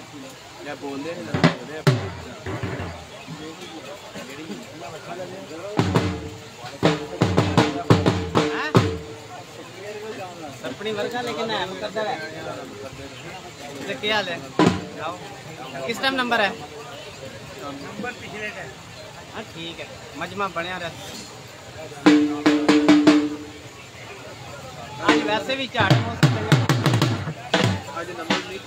या बोल दे अपनी वर्गा लेकिन है करता है तो क्या हाल है किस टाइम नंबर है नंबर पिछले का हाँ ठीक है मजमा बढ़िया रहे आज वैसे भी चाट आज नंबर नहीं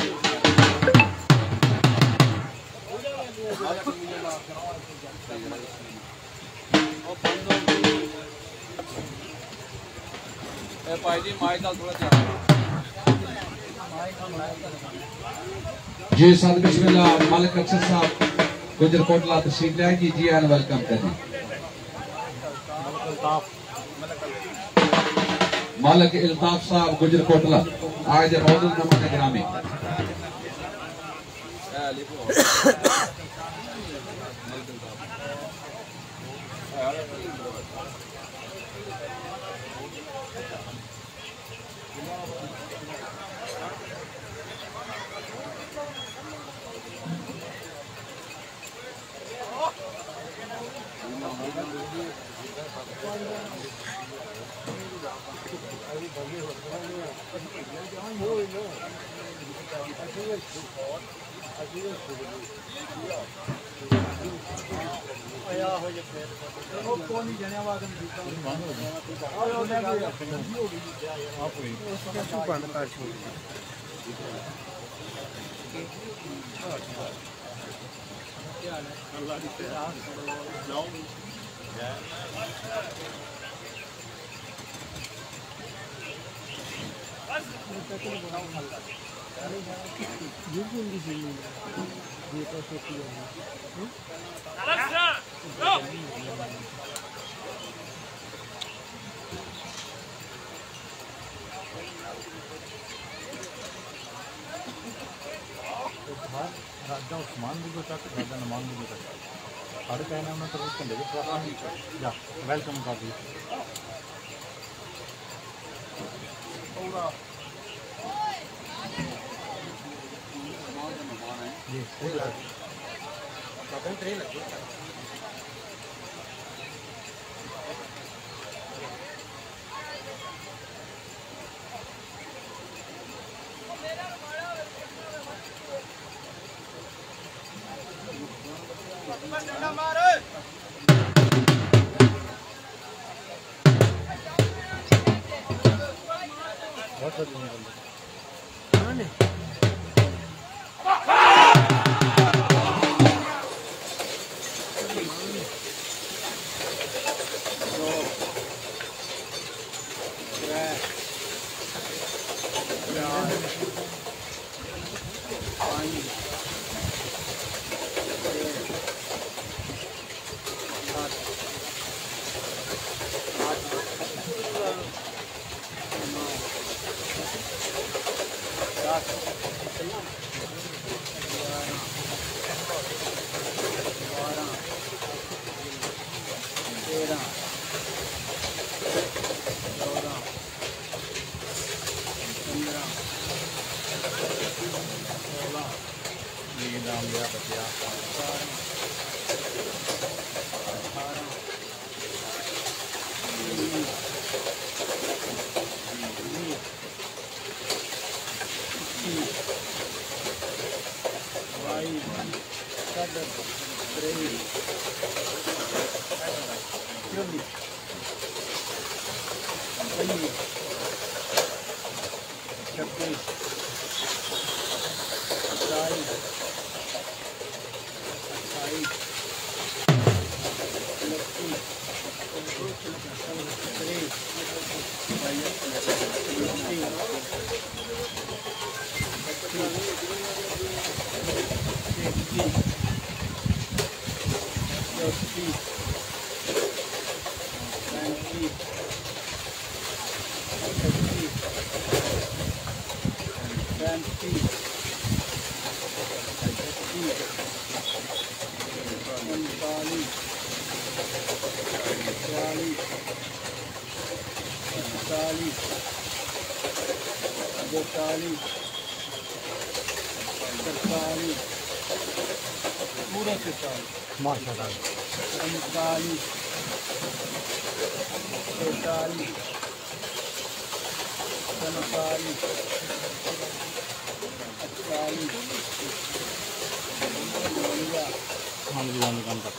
जी साथ बिस्मिल्लाह मालिक अक्षर साहब गुजर कोटला तशरीफ लाए जी जी एंड वेलकम करें मालिक इल्ताफ साहब गुजर कोटला आज मौजूद नमूने ग्रामी राजा उस्मान भी तक राजा नमान भी तक साढ़े कहने उन्हें तो झंडे के या वेलकम कर दी पूरा से 40 माशाल्लाह 45 46 47 मान लीजिए काम कर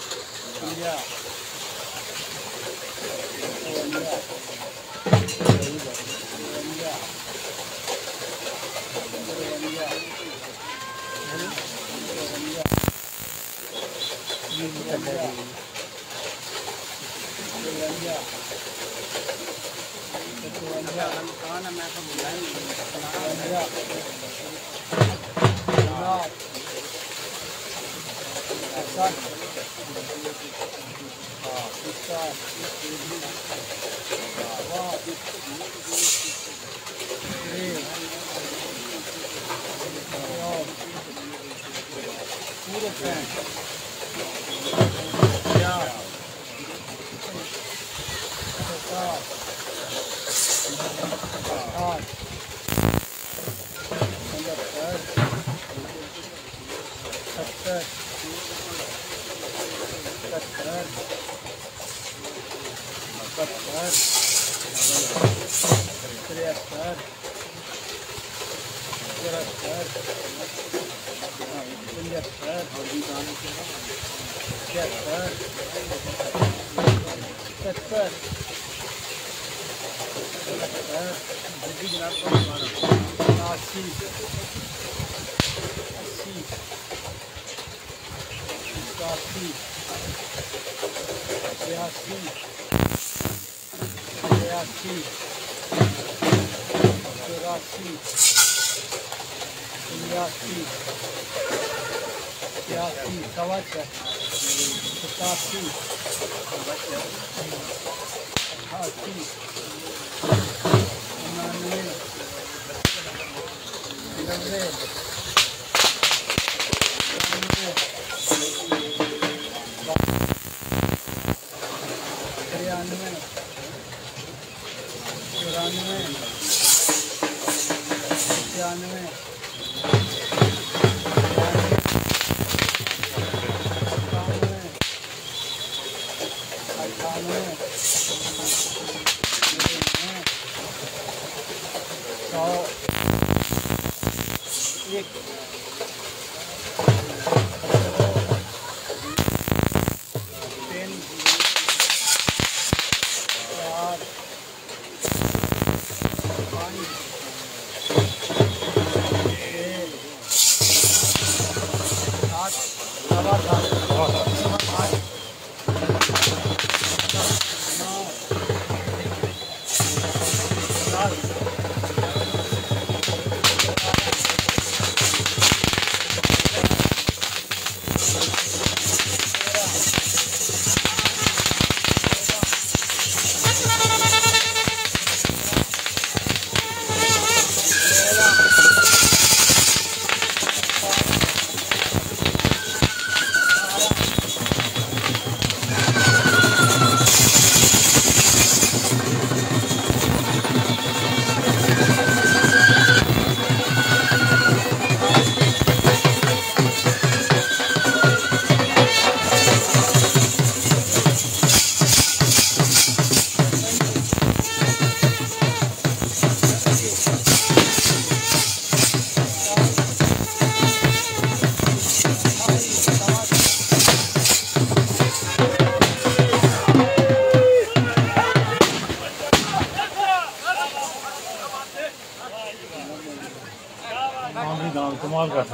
कमाल का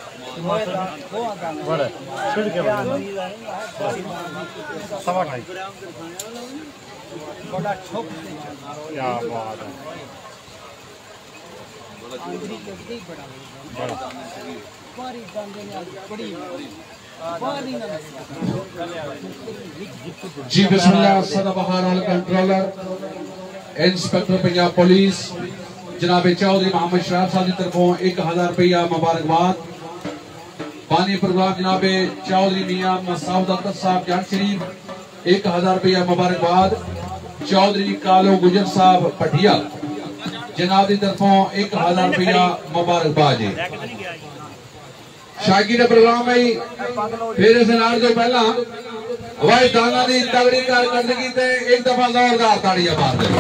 बड़ा फिर के सवा ढाई बड़ा ठोक क्या बात है बड़ा बारी गांधे ने बड़ी बारी जी बिस्मिल्लाह सदाबहार कंट्रोलर इंस्पेक्टर पंजाब पुलिस जनाब चौधरी मोहम्मद शराफ साहब की तरफों 1000 रुपया मुबारकबाद। बानी प्रोग्राम जनाब चौधरी मियां मसाउद अख्तर साहब जान शरीफ 1000 रुपया मुबारकबाद। चौधरी कालो गुजर साहब पटिया जनाब की तरफों 1000 रुपया मुबारकबाद। शागी का प्रोग्राम है फिर इस नाल तो पहला हवाई दाना की तगड़ी कारकर्दगी ते एक दफा जोरदार ताड़ियां मार दे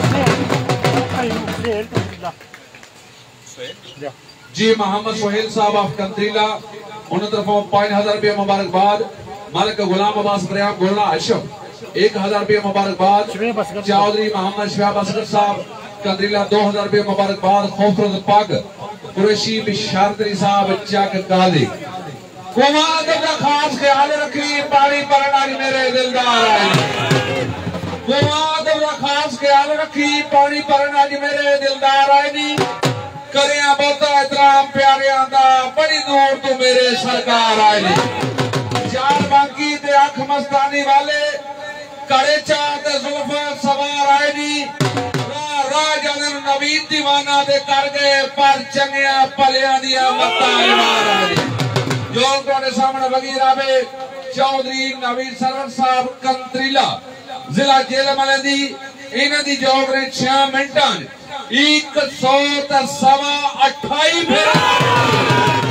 जी। मोहम्मद सोहेल साहब ऑफ कंत्रीला उन तरफों 5000 रुपया मुबारकबाद। मालिक गुलाम अब्बास बरियाम गोलना अशफ 1000 रुपया मुबारकबाद। चौधरी मोहम्मद शहबाब असगर साहब कंत्रीला 2000 रुपया मुबारकबाद। खूबसूरत पग कुरैशी बिशारतरी साहब चक काली कुमार का खास ख्याल रखी पानी भरन आज मेरे दिलदार आए। कुमार का खास ख्याल रखी पानी भरन आज मेरे दिलदार आए नी करिया बहुता एहतराम प्यारियां दा बड़ी दूर तो मेरे सरकार आए नी। चार बाकी ते अख मस्तानी वाले कड़े चाते जुल्फा सवार आए नी राज नवीन दीवाना दे कर गए पर चंगिया पलिया दिया मत्ता मार आए जो तुहाडे सामने वजीर आवे चौधरी नवीन सरवर साहब कंत्रीला जिला जेलमले दी इन्हां दी जॉब ने 6 मिनटां 128 फिर